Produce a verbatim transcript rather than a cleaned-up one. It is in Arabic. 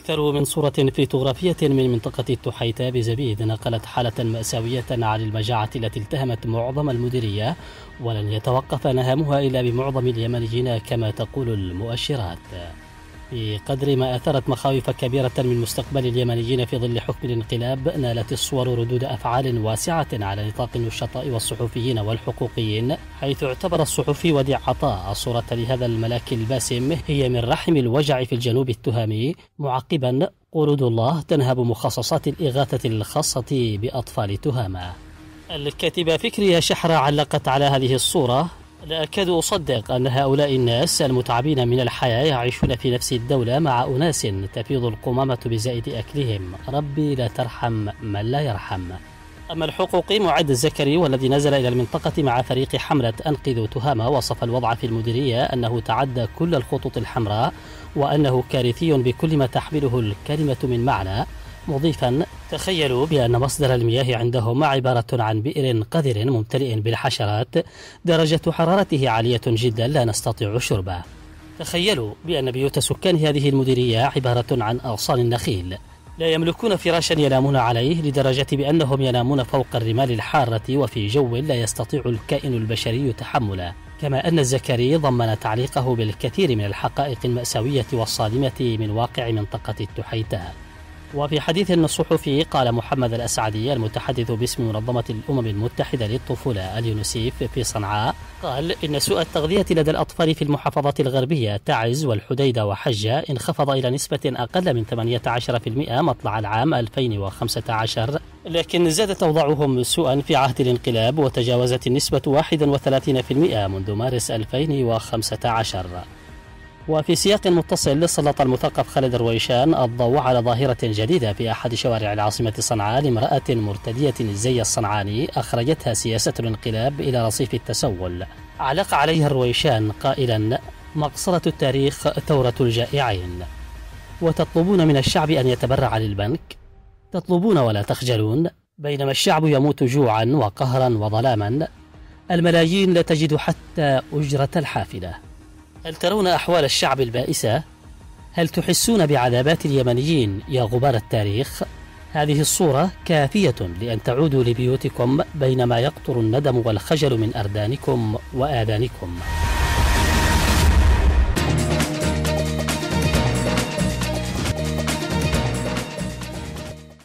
أكثر من صورة فيتوغرافية من منطقة التحيتة بزبيد نقلت حالة مأساوية عن المجاعة التي التهمت معظم المديرية، ولن يتوقف نهامها إلا بمعظم اليمنيين كما تقول المؤشرات، بقدر ما أثرت مخاوف كبيرة من مستقبل اليمنيين في ظل حكم الانقلاب. نالت الصور ردود أفعال واسعة على نطاق النشطاء والصحفيين والحقوقيين، حيث اعتبر الصحفي وديع عطاء الصورة لهذا الملاك الباسم هي من رحم الوجع في الجنوب التهامي، معقبا: قرود الله تنهب مخصصات الإغاثة الخاصة بأطفال تهامة. الكاتبة فكرية شحرة علقت على هذه الصورة: لا أكاد أصدق أن هؤلاء الناس المتعبين من الحياة يعيشون في نفس الدولة مع أناس تفيض القمامة بزائد أكلهم. ربي لا ترحم من لا يرحم. أما الحقوقي معد الزكري والذي نزل إلى المنطقة مع فريق حملة أنقذوا تهامة، وصف الوضع في المديرية أنه تعدى كل الخطوط الحمراء وأنه كارثي بكل ما تحمله الكلمة من معنى، مضيفا: تخيلوا بأن مصدر المياه عندهم عبارة عن بئر قذر ممتلئ بالحشرات درجة حرارته عالية جدا لا نستطيع شربه. تخيلوا بأن بيوت سكان هذه المديرية عبارة عن أغصان النخيل، لا يملكون فراشا ينامون عليه لدرجة بأنهم ينامون فوق الرمال الحارة وفي جو لا يستطيع الكائن البشري تحمله. كما أن الزكري ضمن تعليقه بالكثير من الحقائق المأساوية والصادمة من واقع منطقة التحيتة. وفي حديث الصحفي قال محمد الأسعدي المتحدث باسم منظمة الأمم المتحدة للطفولة اليونسيف في صنعاء، قال إن سوء التغذية لدى الأطفال في المحافظات الغربية تعز والحديدة وحجة انخفض إلى نسبة أقل من ثمانية عشر بالمئة مطلع العام ألفين وخمسة عشر، لكن زادت أوضاعهم سوءا في عهد الانقلاب وتجاوزت النسبة واحد وثلاثين بالمئة منذ مارس ألفين وخمسة عشر. وفي سياق متصل سلط المثقف خالد رويشان الضوء على ظاهرة جديدة في أحد شوارع العاصمة صنعاء لامرأة مرتدية الزي الصنعاني أخرجتها سياسة الانقلاب إلى رصيف التسول. علق عليها الرويشان قائلا: مقصرة التاريخ ثورة الجائعين. وتطلبون من الشعب أن يتبرع للبنك؟ تطلبون ولا تخجلون؟ بينما الشعب يموت جوعا وقهرا وظلاما، الملايين لا تجد حتى أجرة الحافلة. هل ترون أحوال الشعب البائسة؟ هل تحسون بعذابات اليمنيين يا غبار التاريخ؟ هذه الصورة كافية لأن تعودوا لبيوتكم بينما يقطر الندم والخجل من أردانكم وآذانكم.